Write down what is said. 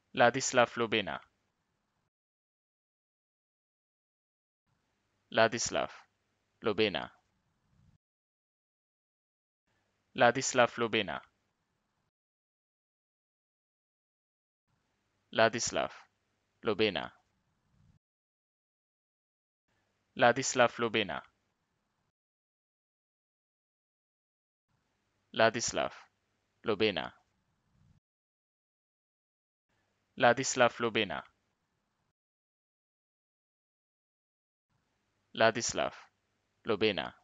Ladislav Lubina, Ladislav Lubina, Ladislav Lubina, Ladislav Lubina, Ladislav Lubina, Ladislav Lubina, Ladislav Lubina, Ladislav Lubina,